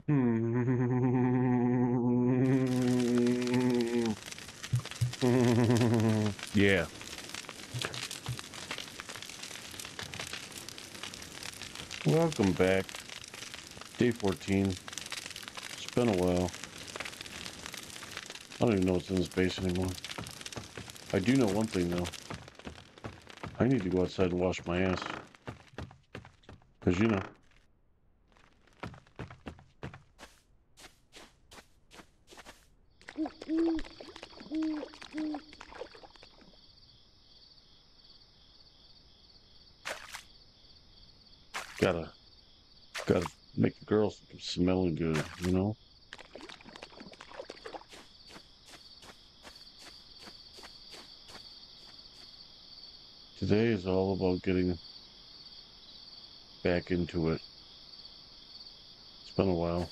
Yeah. Welcome back. Day 14. It's been a while. I don't even know what's in this base anymore. I do know one thing though. I need to go outside and wash my ass. Because you know. Gotta make the girls smelling good, you know? Today is all about getting back into it. It's been a while.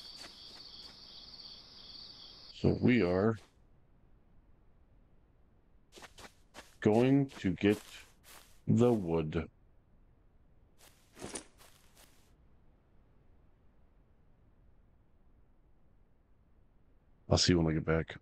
So we are going to get the wood. I'll see you when I get back.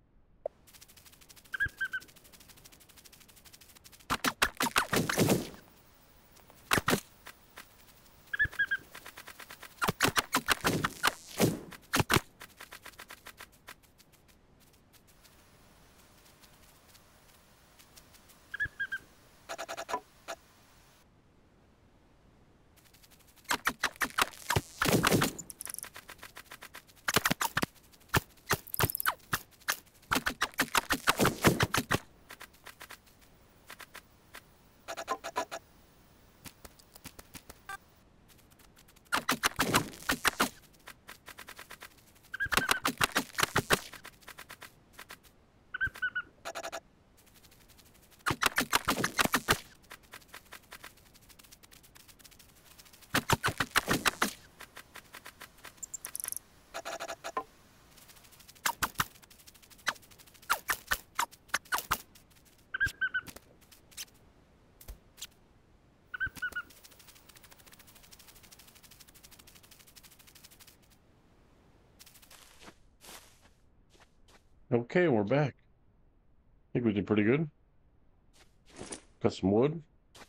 Okay, we're back. I think we did pretty good. Got some wood.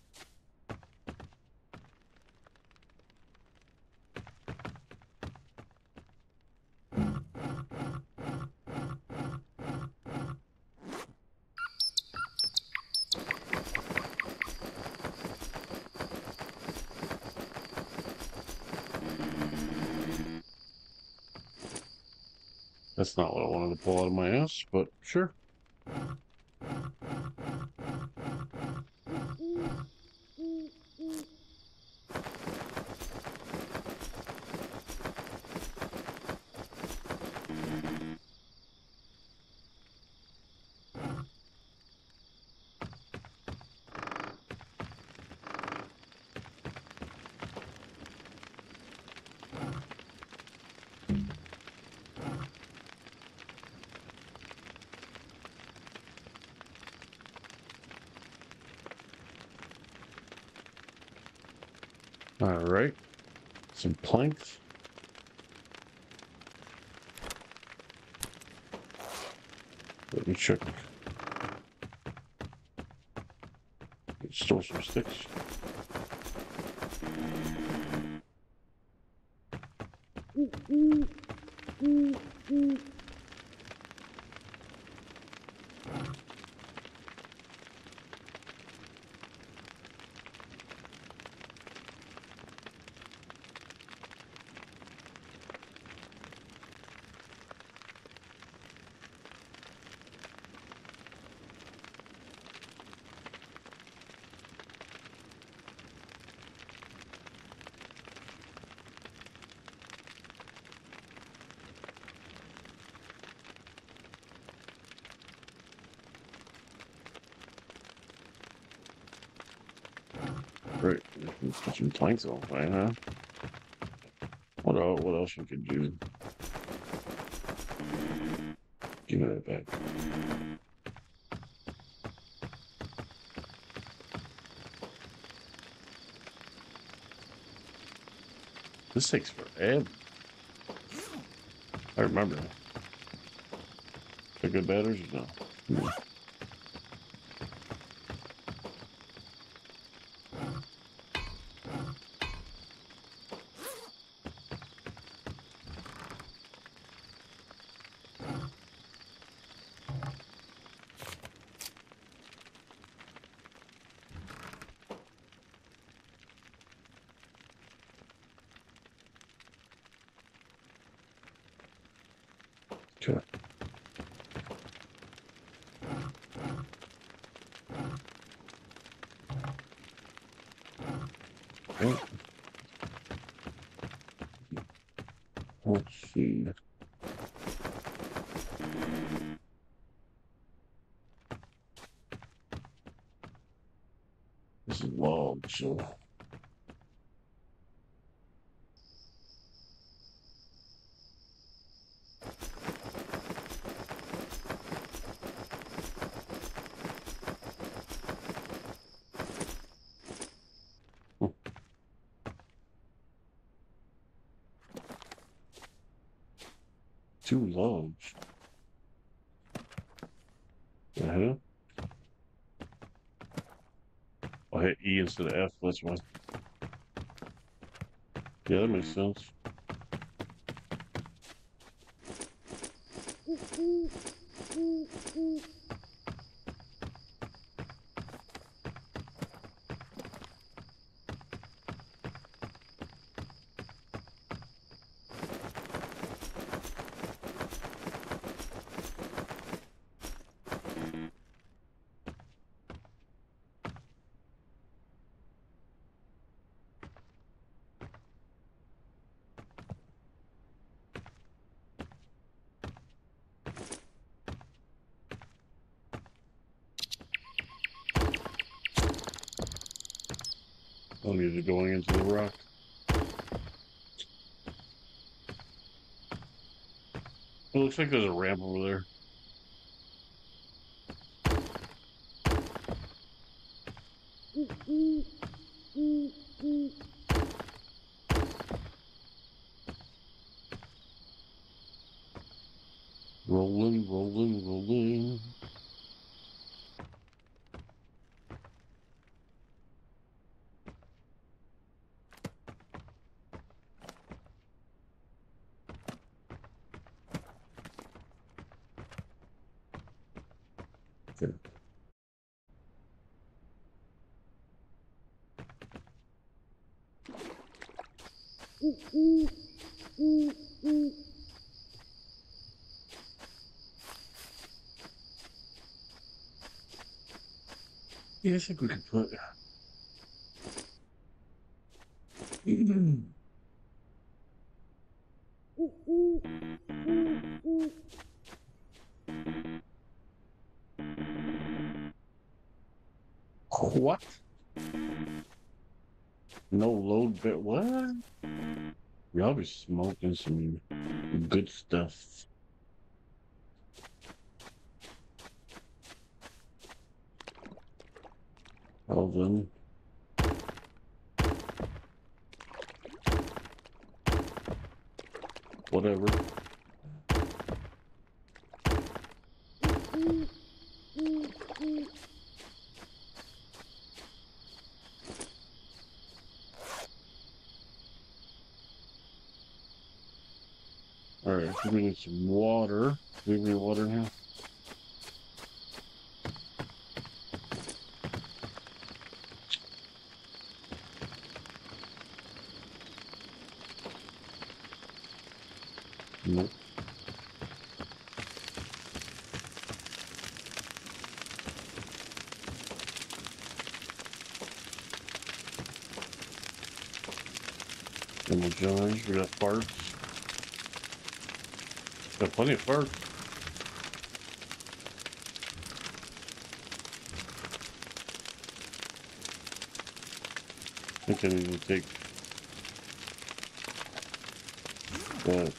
That's not what I wanted to pull out of my ass, but sure. All right. Some planks. Let me check. Store some sticks. Right. Let's put some planks on fire, huh? What else we could do? Give me that back. This takes forever. I remember. They're good batteries or no? Hmm. Okay. Okay. Let's see. This is log, so. Hmm. 2 logs. Uh-huh. I hit E instead of F, that's why. Yeah, that makes sense. I'm either going into the rock. It looks like there's a ramp over there. Rolling, rolling, rolling. Okay. Yeah, I think we could put. What? No load bit. What? Y'all be smoking some good stuff. Well then. Whatever. Alright, we need some water. Do we have any water now? Nope. Jars. We got farts. Got plenty of farts. I think I need to take that.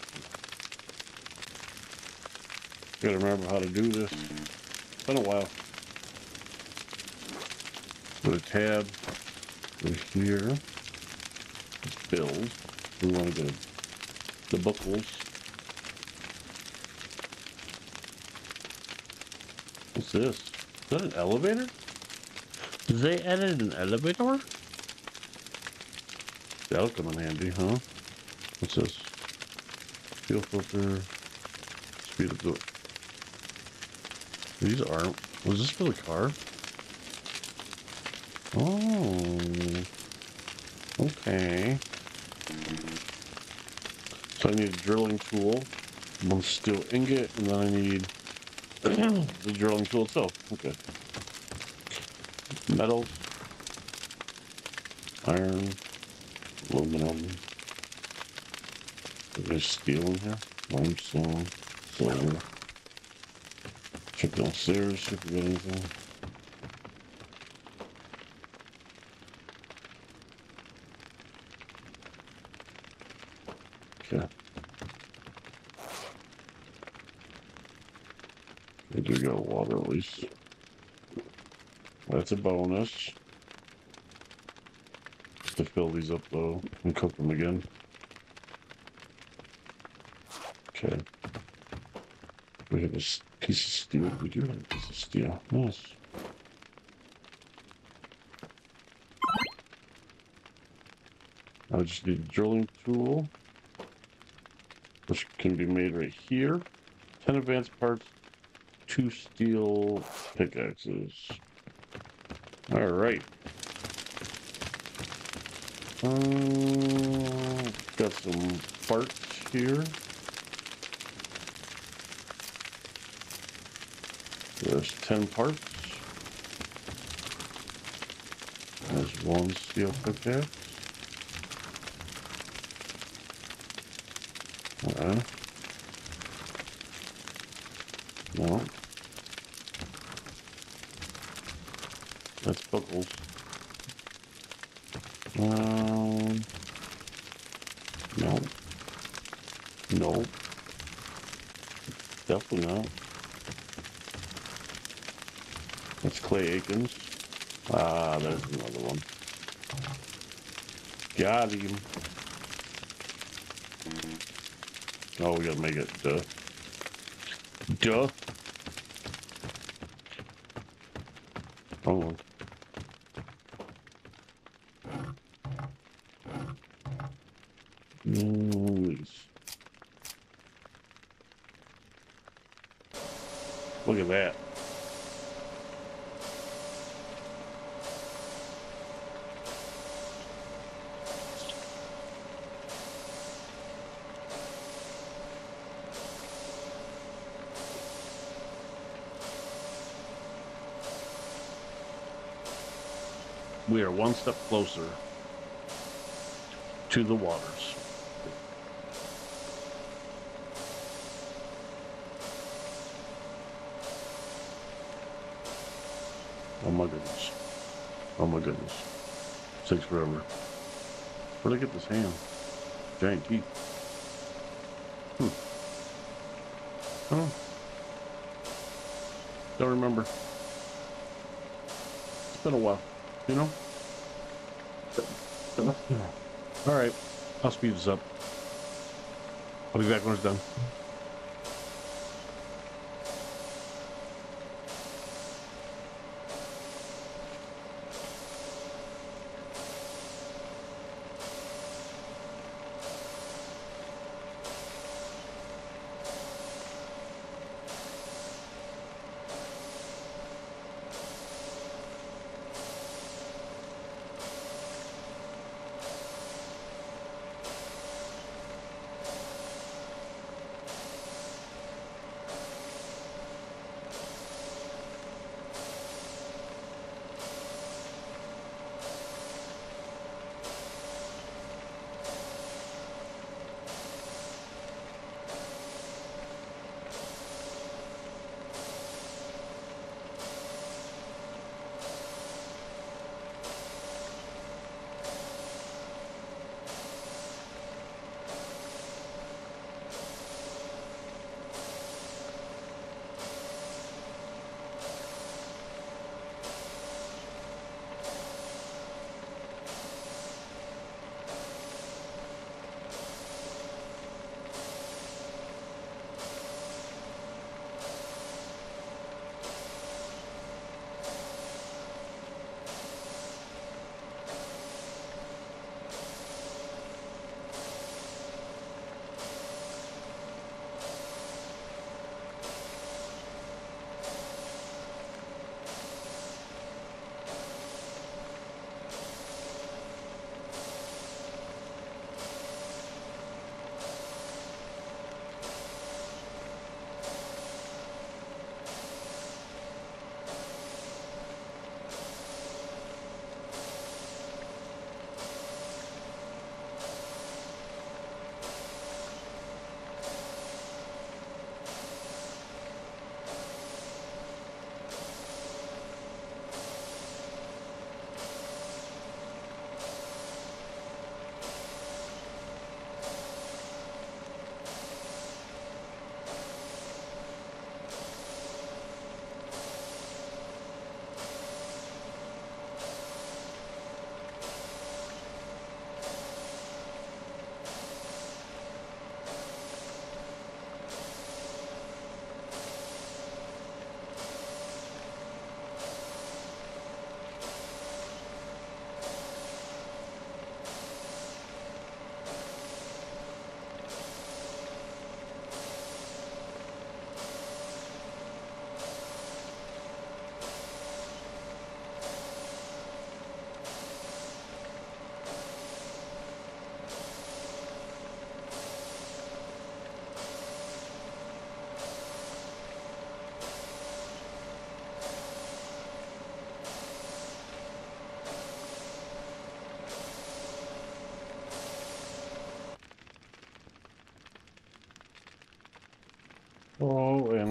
Gotta remember how to do this. It's been a while. Put a tab over here. Bills. We want to go the buckles. this? Is that an elevator? Did they added an elevator? That'll come in handy, huh? What's this? Fuel filter. Speed of the... These aren't... Was this for the car? Oh. Okay. So I need a drilling tool, one steel ingot, and then I need the drilling tool itself. Okay. Metals. Iron. Aluminum. There's steel in here. Limestone. Silver. Check downstairs, see if we get anything. Okay. I do got water at least. That's a bonus. To fill these up though and cook them again. Okay. We have a piece of steel. We do have a piece of steel. Nice. I just need a drilling tool, which can be made right here. 10 advanced parts, 2 steel pickaxes. All right. Got some parts here. There's 10 parts. There's 1 steel pickaxe. Alright. No. That's buckles. No. No. Definitely not. That's Clay Aikens. Ah, there's another one. Got him. Oh, we gotta make it, duh. Duh. Wrong one. Look at that. We are one step closer to the waters. Oh my goodness. Oh my goodness. Takes forever. Where'd I get this ham? Giant teeth. Oh. Don't remember. It's been a while, you know? Alright, I'll speed this up. I'll be back when it's done.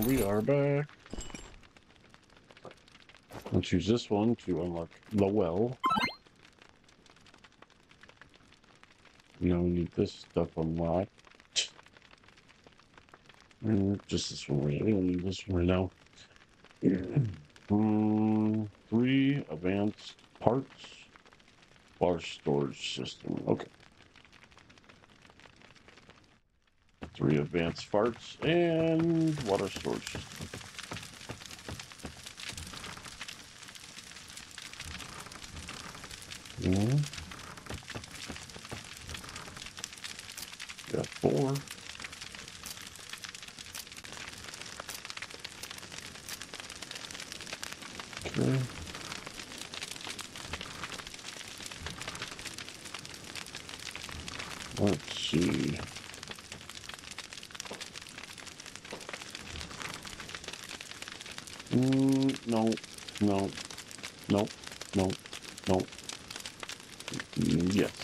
And we are back. Let's use this one to unlock the well. Now we need this stuff unlocked. Just this one right now. We don't need this one right now. 3 advanced parts. Water storage system. Okay. 3 advanced farts and water storage system. Got 4. Okay. Let's see. No, no, no, no, no. Yes.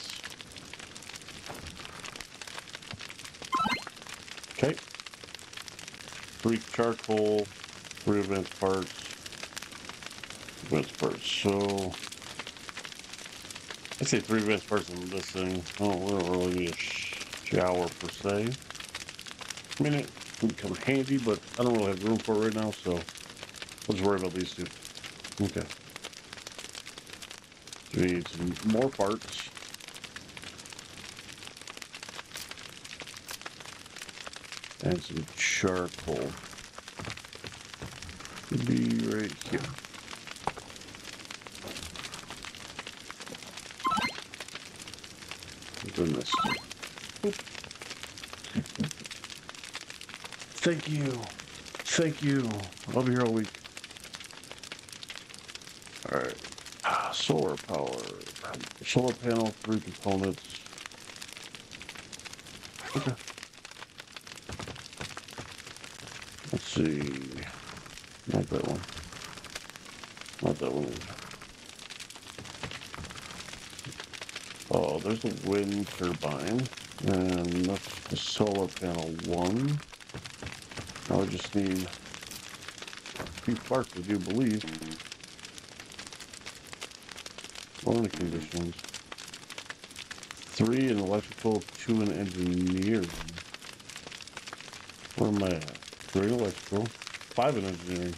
Okay. 3 charcoal, 3 advanced parts. Advanced parts. So I say 3 advanced parts in this thing. Oh, we don't really need a shower per se. I mean, it would come handy, but I don't really have room for it right now, so let's worry about these 2. Okay. We need some more parts. And some charcoal. Could be right here. Doing this. Thank you. Thank you. I'll be here all week. Alright. Solar power. Solar panel, 3 components. Okay. Let's see. Not that one. Not that one. Oh, there's the wind turbine. And that's the solar panel 1. Now I just need a few parts, I do believe. What are the conditions? 3 in electrical, 2 in engineering. Where am I at? 3 in electrical, 5 in engineering.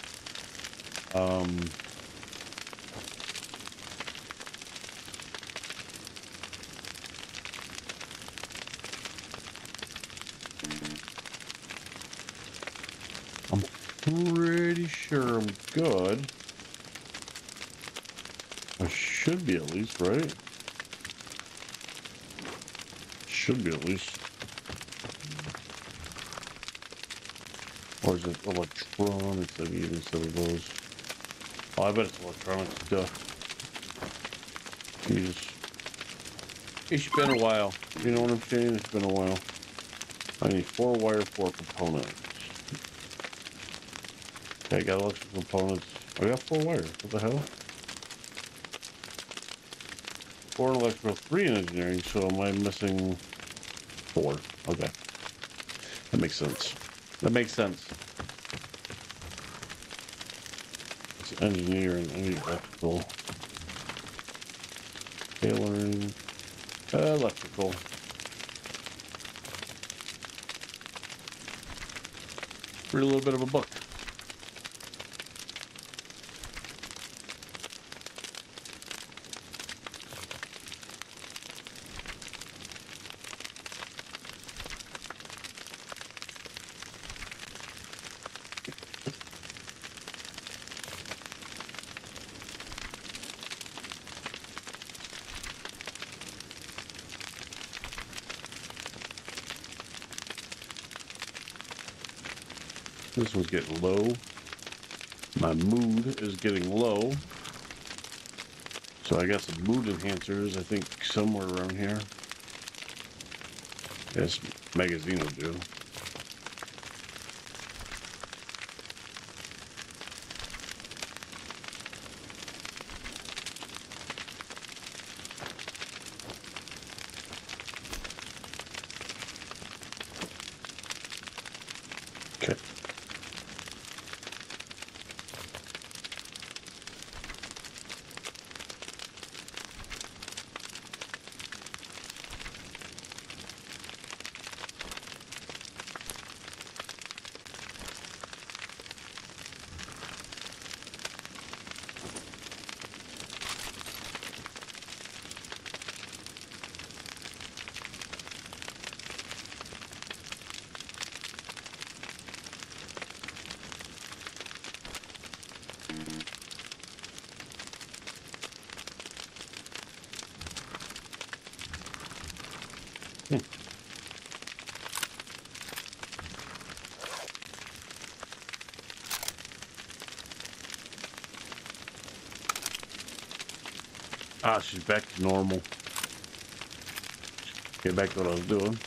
I'm pretty sure I'm good. I should be at least, right? Should be at least. Or is it electronics I need instead of those? Oh, I bet it's electronic stuff. Jesus. It's been a while. You know what I'm saying? It's been a while. I need 4 wire, 4 components. Okay, I got electrical components. I got 4 wires. What the hell? 4 in electrical, 3 in engineering, so am I missing 4? Okay. That makes sense. That makes sense. It's engineering, I need electrical. Tailoring. Electrical. For a little bit of a buck. This one's getting low. My mood is getting low. So I got some mood enhancers, I think, somewhere around here. Yes, magazine will do. Okay. Hmm. Ah, she's back to normal. Get back to what I was doing.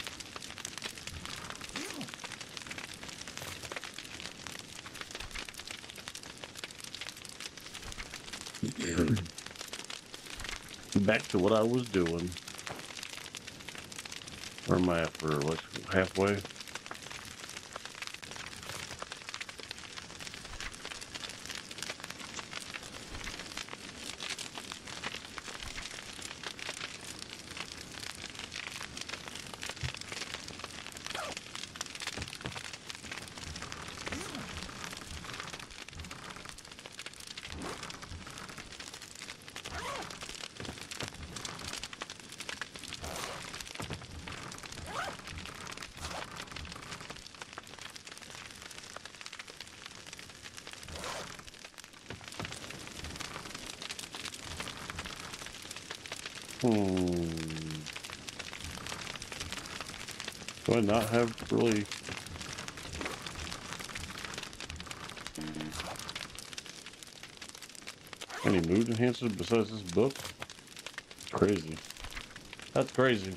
Back to what I was doing. Where am I at for, like, halfway? Do I not have really any mood enhancers besides this book? Crazy. That's crazy.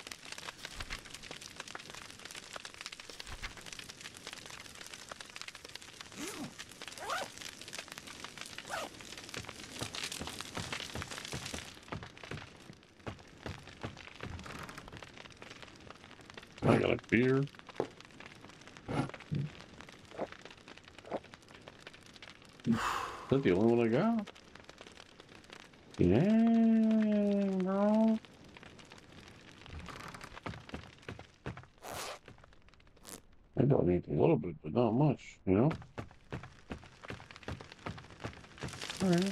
I got a beer. Is that the only one I got? Yeah, bro. I don't need a little bit, but not much, you know? Alright.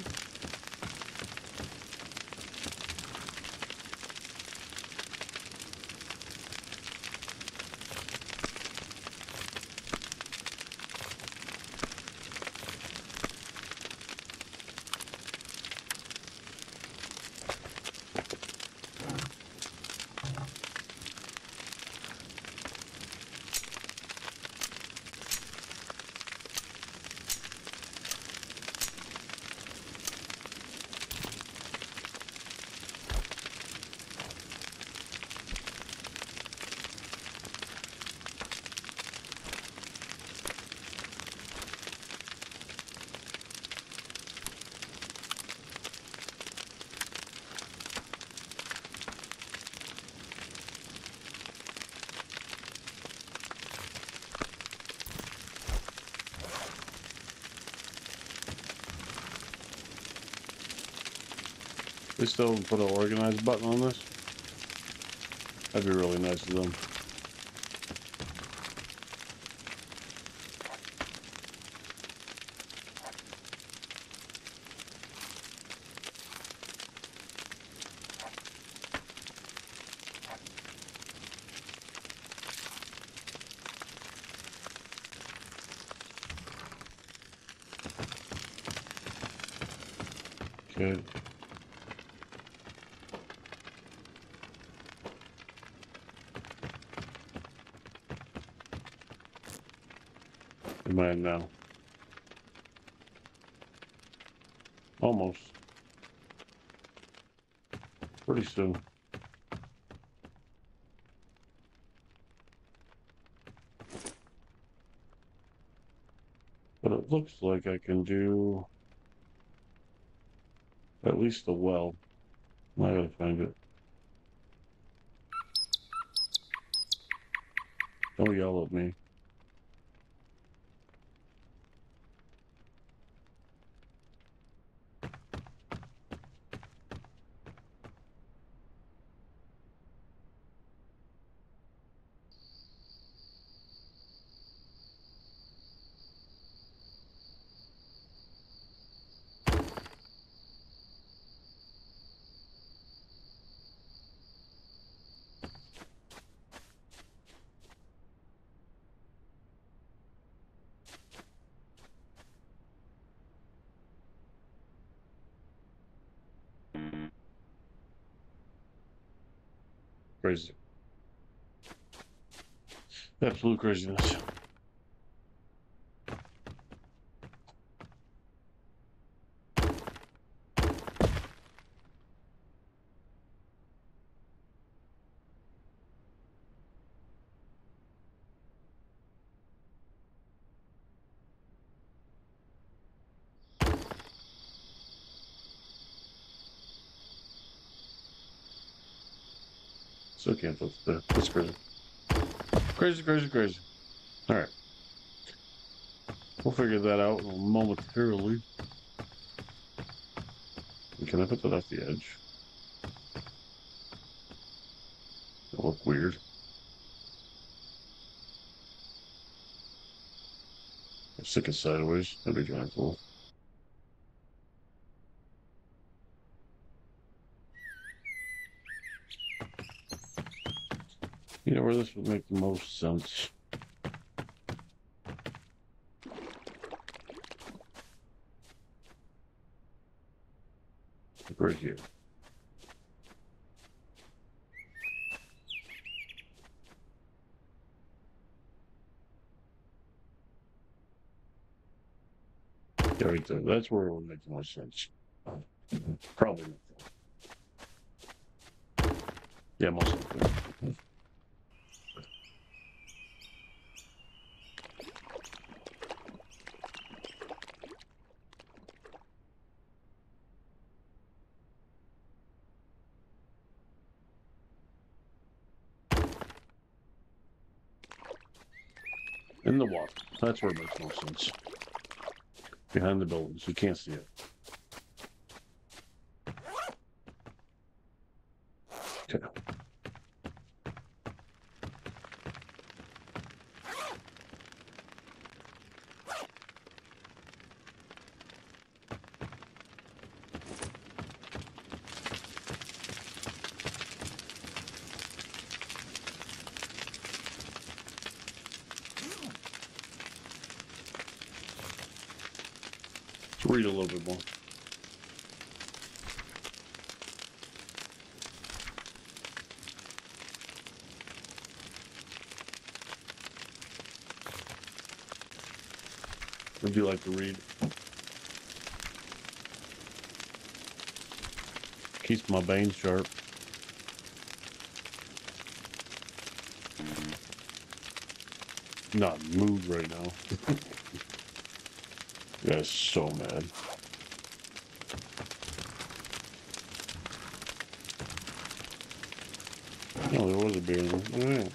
They still haven't put an organize button on this? That'd be really nice of them. Okay. Am I in now? Almost. Pretty soon. But it looks like I can do at least the well. I gotta find it. Don't yell at me. Crazy. Absolute craziness. Still can't put that. That's crazy. Crazy, crazy, crazy. All right. We'll figure that out momentarily. Can I put that off the edge? It'll look weird. I'll stick it sideways. That'd be kind of cool. You know where this would make the most sense? Right here. Yeah, right there. That's where it would make the most sense. Probably not. Yeah, most likely. In the water. That's where it makes most sense. Behind the buildings. You can't see it. Okay. Let's read a little bit more. Would you like to read? Keeps my veins sharp. Not in the mood right now. You guys so mad. Oh, there was a bear there. Oh, yeah.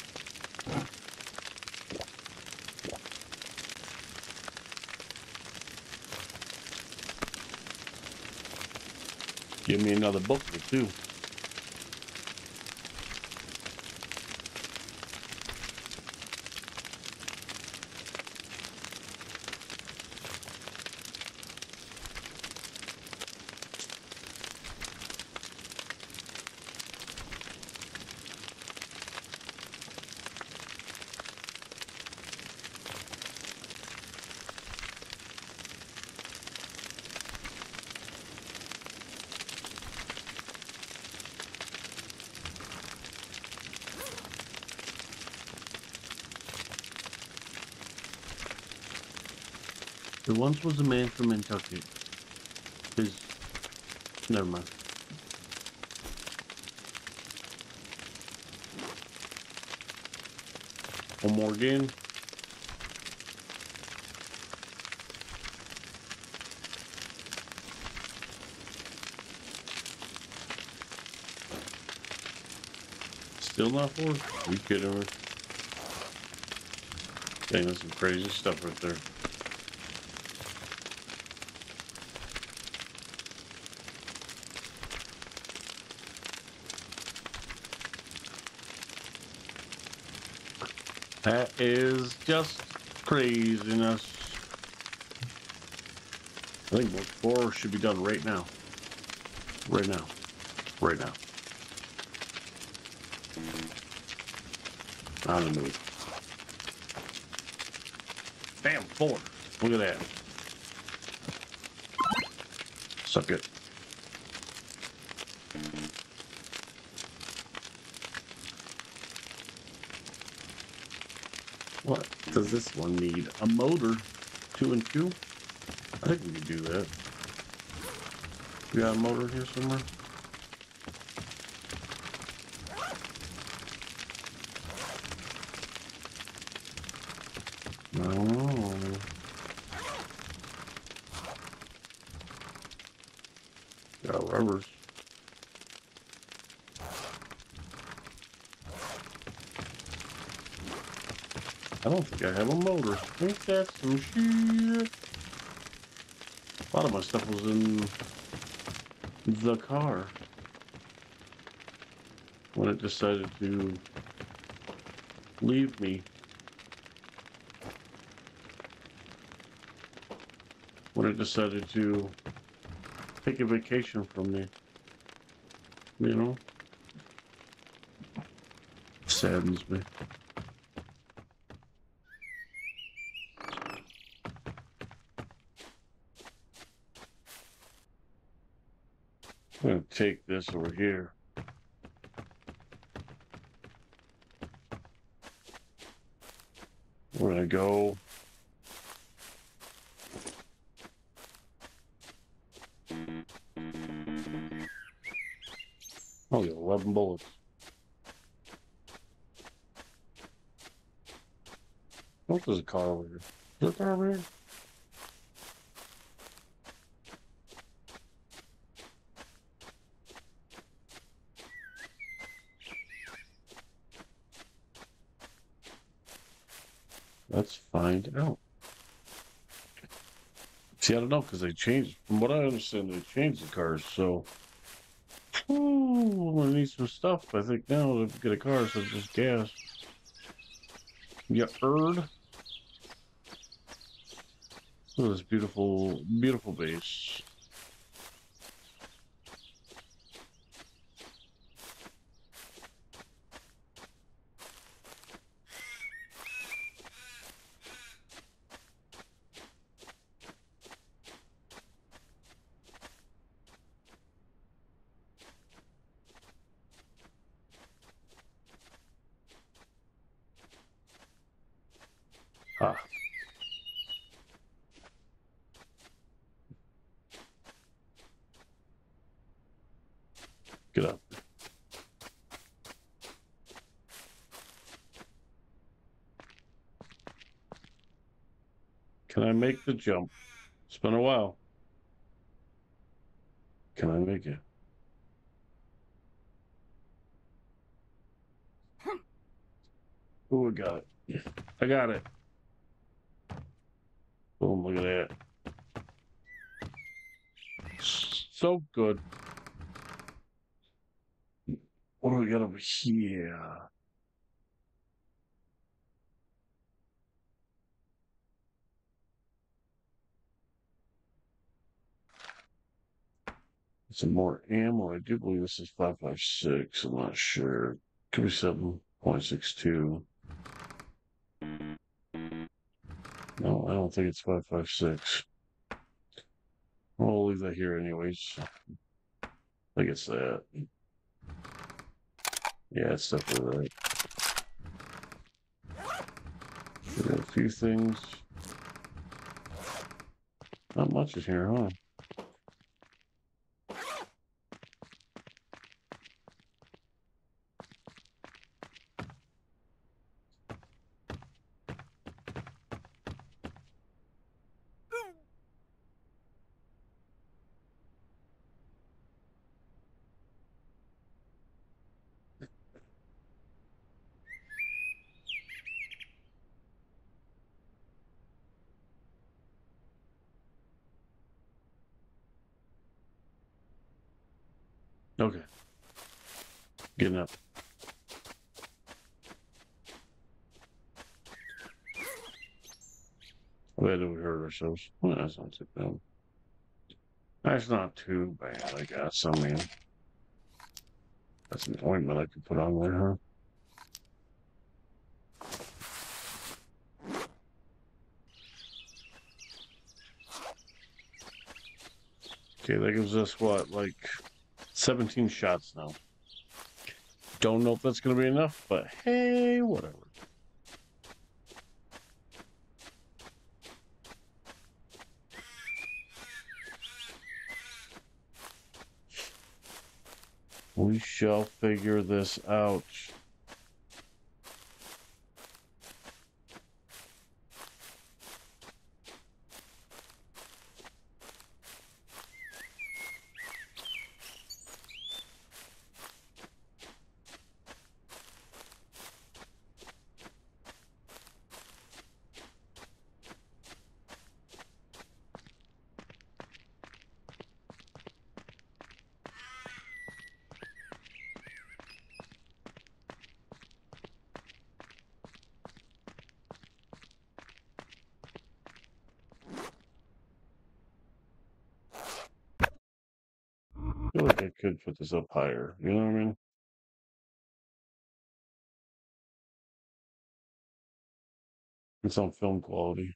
Give me another book or two. There once was a man from Kentucky. Never mind. One more again. Still not four? Are you kidding me? Dang, that's some crazy stuff right there. That is just craziness. I think book 4 should be done right now. Right now. Right now. On the move. Damn, 4. Look at that. Suck it. What does this one need? A motor? 2 and 2? I think we can do that. We got a motor here somewhere? No. Got rubbers. I don't think I have a motor. Ain't that some shit? A lot of my stuff was in the car when it decided to leave me. When it decided to take a vacation from me. You know? Saddens me. I'm gonna take this over here. We're gonna go. Oh, 11 bullets. What is a car over here? Is there a car over here? Let's find out. See, I don't know, because they changed, from what I understand, they changed the cars, so. Ooh, I'm gonna need some stuff, I think, now to get a car, so it's just gas. You heard? Look at this beautiful, beautiful base. Ah. Get up. Can I make the jump? It's been a while. Can I make it? Oh, I got it. I got it. Boom, look at that. So good. What do we got over here? Some more ammo. I do believe this is 5.56. I'm not sure. Could be 7.62. No, I don't think it's 5.56. We'll leave that here anyways. I think it's that. Yeah, it's definitely right. We got a few things. Not much is here, huh? Okay. Getting up. Where do we hurt ourselves? Well, that's not too bad. That's not too bad, I guess. I mean, that's an ointment I could put on there, huh? Okay, that gives us what, like 17 shots now. Don't know if that's going to be enough, but hey, whatever. We shall figure this out. I feel like I could put this up higher. You know what I mean? It's on film quality.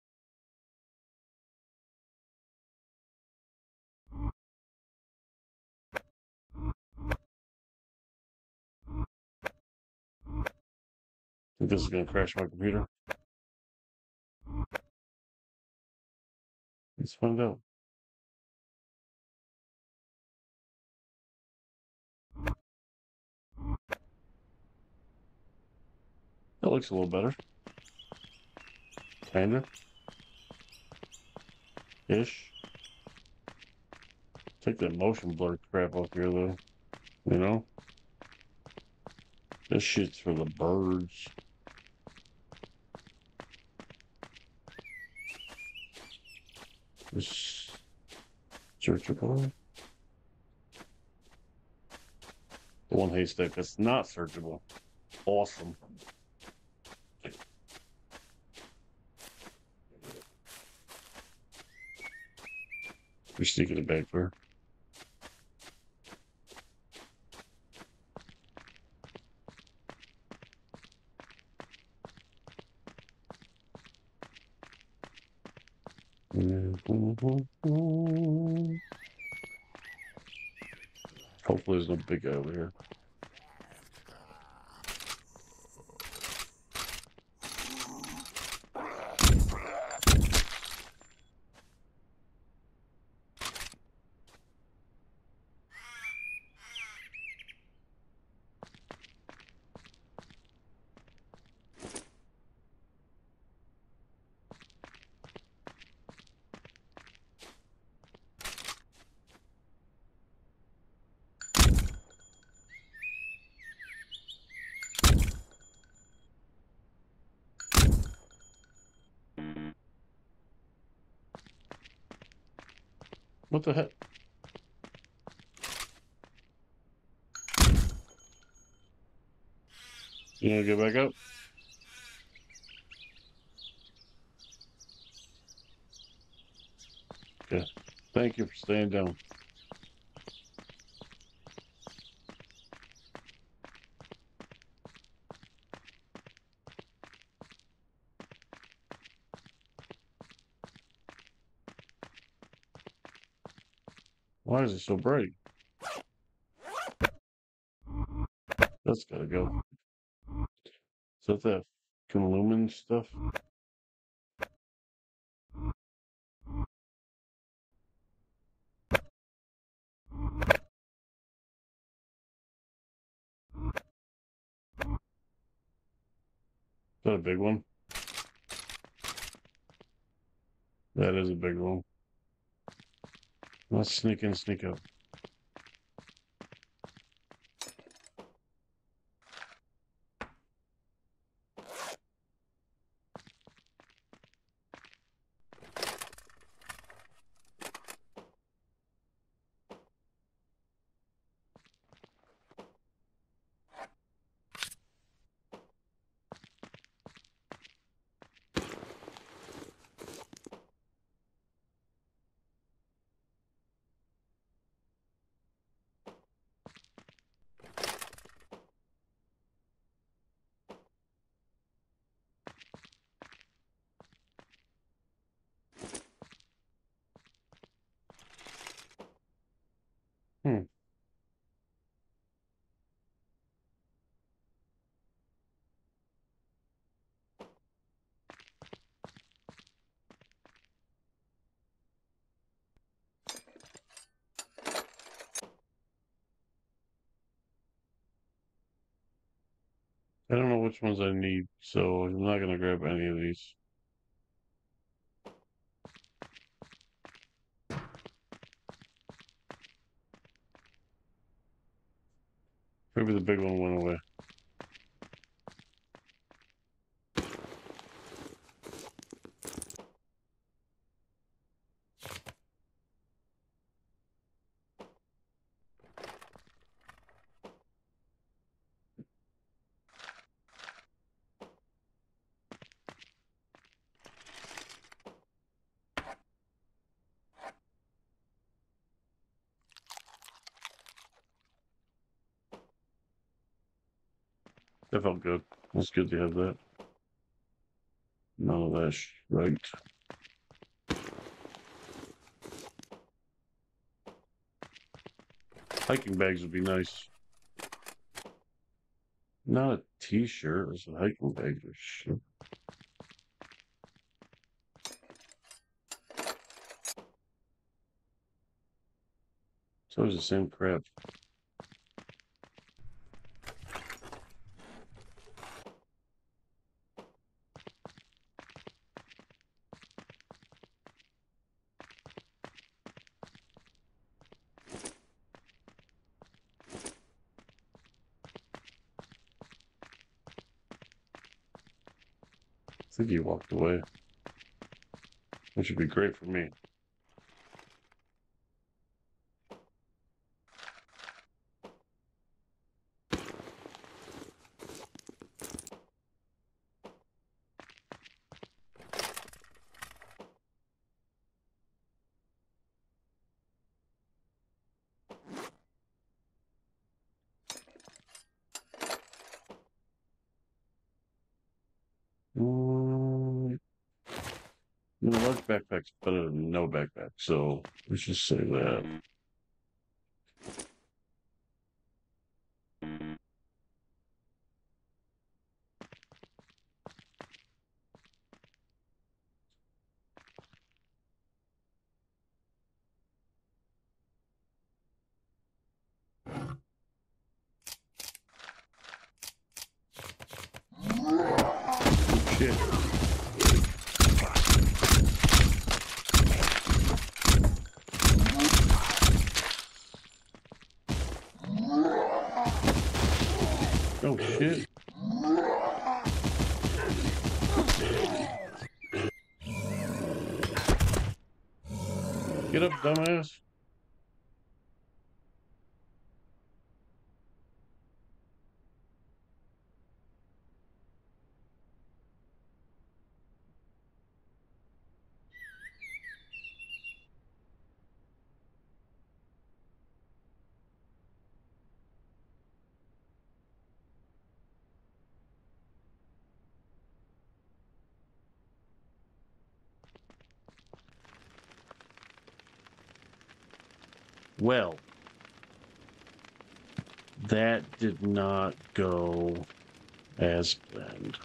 Think this is gonna crash my computer? Let's find out. That looks a little better. Kinda. Ish. Take that motion blur crap off here though. You know? This shit's for the birds. This searchable. The one haystack that's not searchable. Awesome. We're sneaking it back there. Hopefully there's no big guy over here. What the heck? You gonna get back up? Okay. Thank you for staying down. Why is it so bright? That's gotta go. Is that can lumen stuff? Is that a big one? That is a big one. Let's sneak in, sneak out. I don't know which ones I need, so I'm not gonna grab any of these. Maybe the big one went away. That felt good. It's good to have that. None of that's right. Hiking bags would be nice. Not a t-shirt, it's a hiking bag or shit. It's always the same crap. I think he walked away. Which would be great for me. A large backpack's better than no backpack, so let's just say that. Shit. Oh shit. Get up, dumbass. Well, that did not go as planned.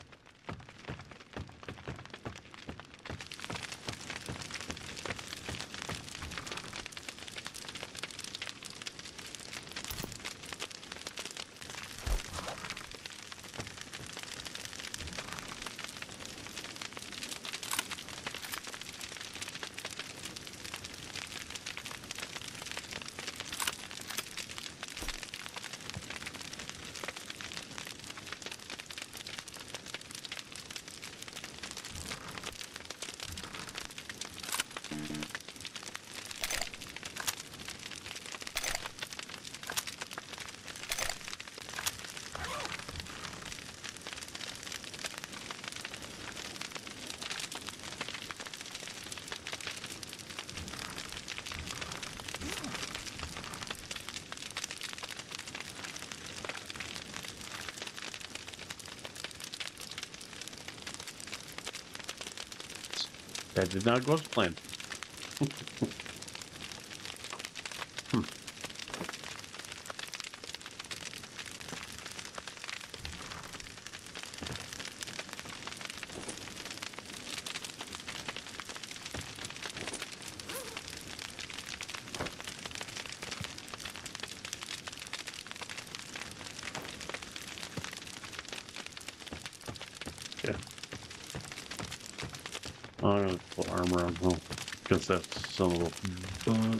That did not go as planned. Yeah. I'm gonna put armor on him against that son of a bunch.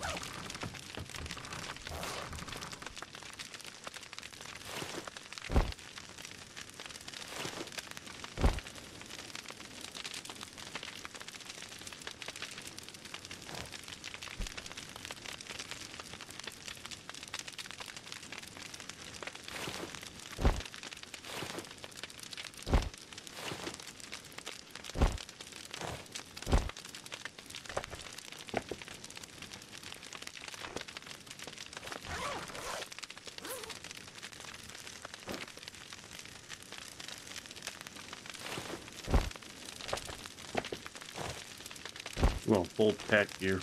Well, full pack gear.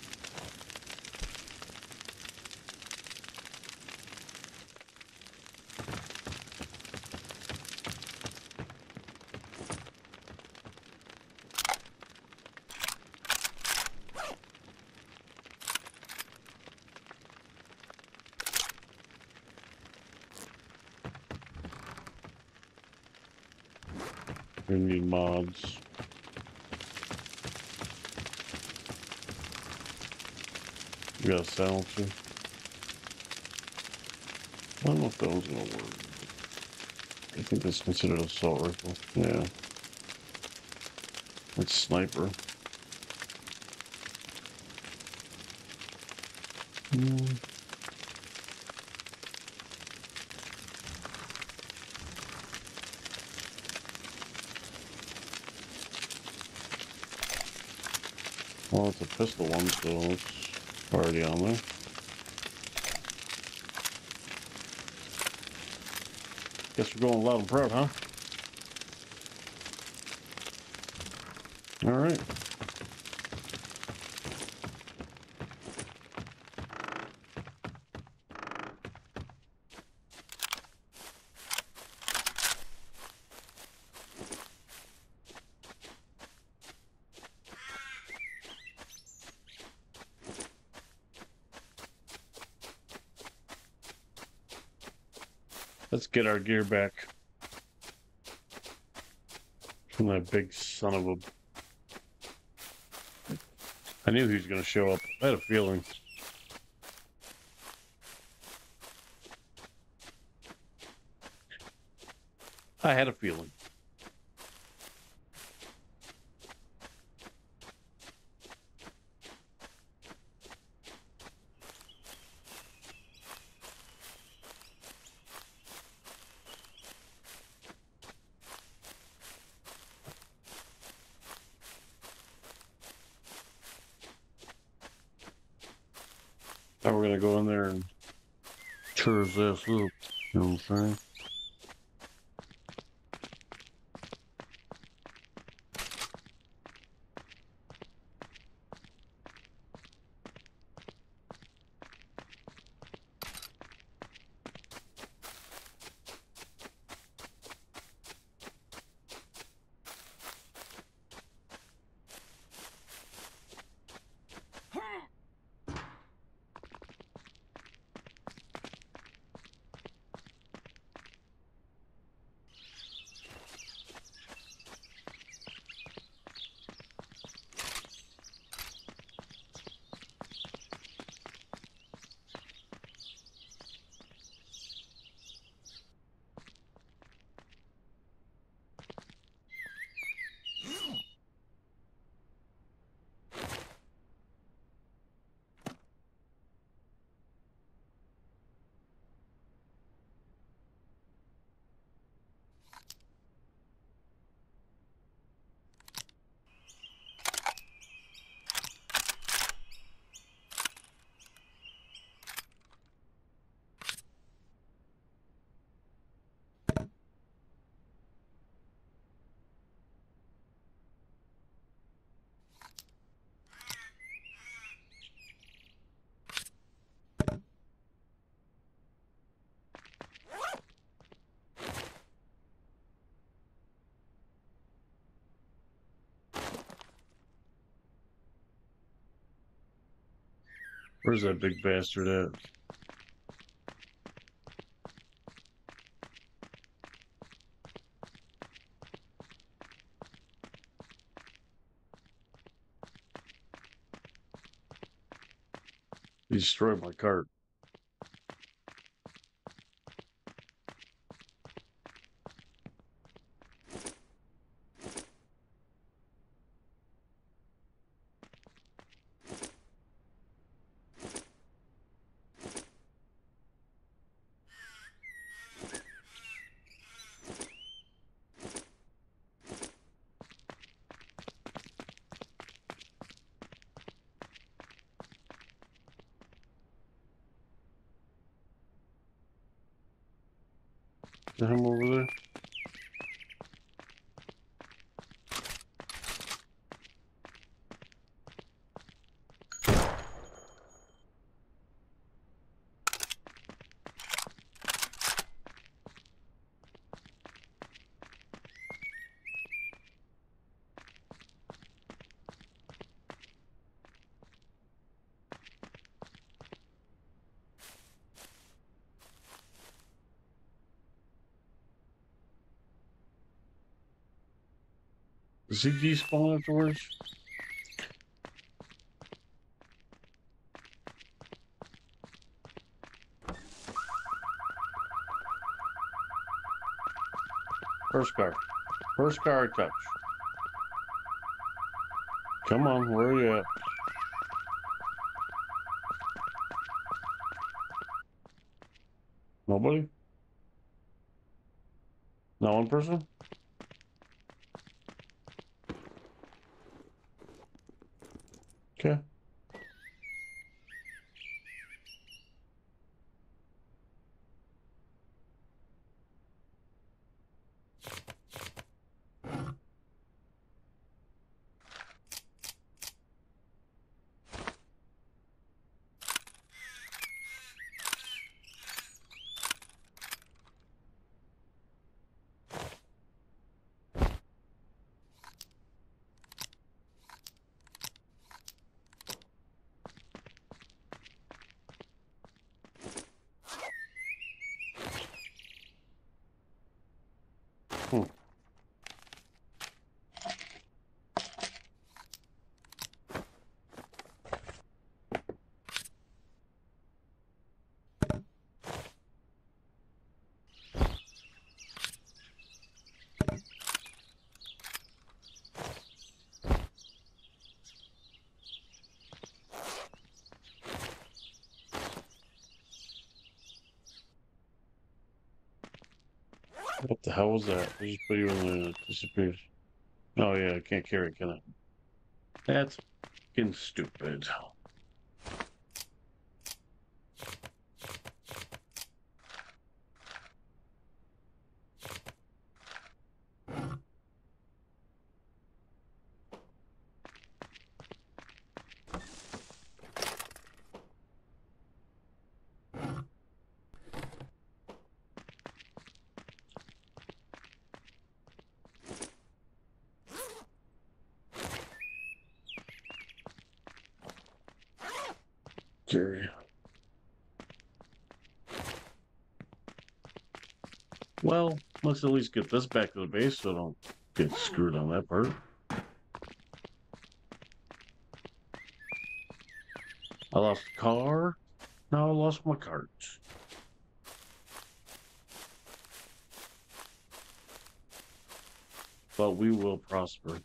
We need mods. We got a silencer. I don't know if that one's gonna work. I think that's considered an assault rifle. Yeah. It's sniper. Well, it's a pistol one, so it's already on there. Guess we're going loud and proud, huh? All right. Let's get our gear back from that big son of a... I knew he was going to show up. I had a feeling. I had a feeling. Now we're going to go in there and tear his ass up. You know what I'm saying? Where's that big bastard at? He destroyed my cart. Is him over there? Does he despawn afterwards? First car. First car I touch. Come on, where are you at? Nobody? Not one person? Okay. Hmm. What the hell was that? I just put you in the disappears. Oh yeah, I can't carry it, can I? That's fucking stupid. Jerry. Well, let's at least get this back to the base so I don't get screwed on that part. I lost the car. Now I lost my cart. But we will prosper.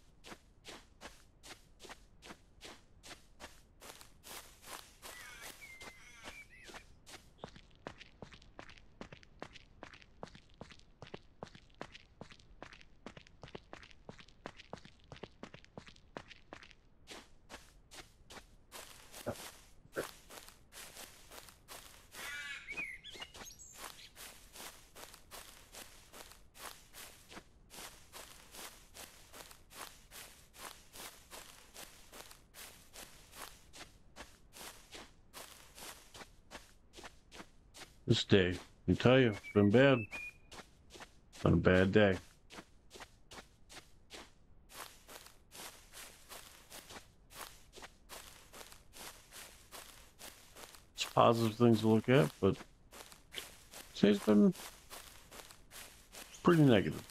This day, I tell you, it's been bad. Been a bad day. It's positive things to look at, but today's been pretty negative.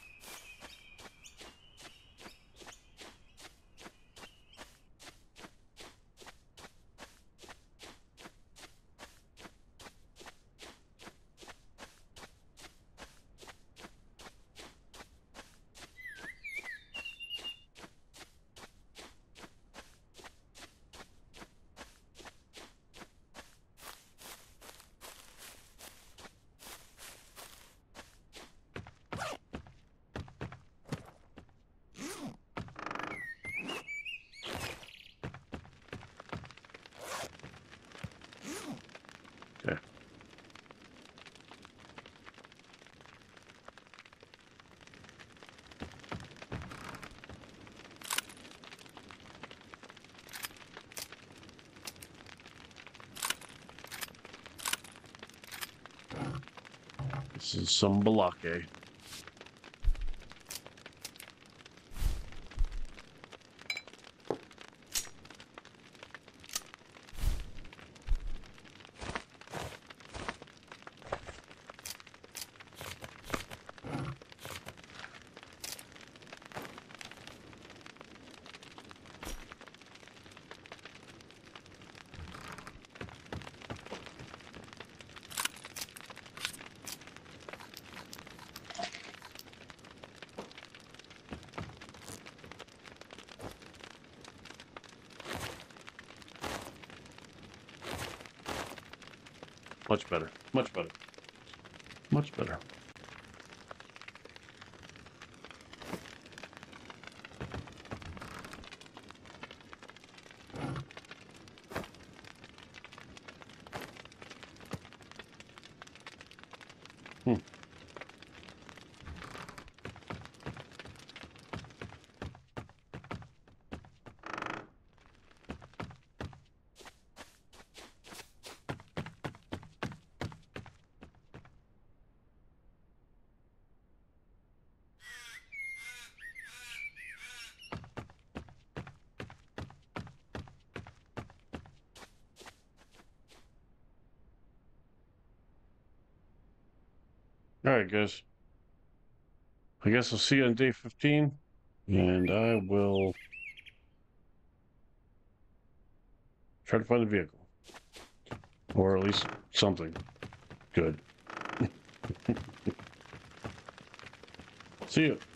This is some balake. Much better. Much better. Much better. All right, guys. I guess I'll see you on day 15, and I will try to find a vehicle. Or at least something good. See you.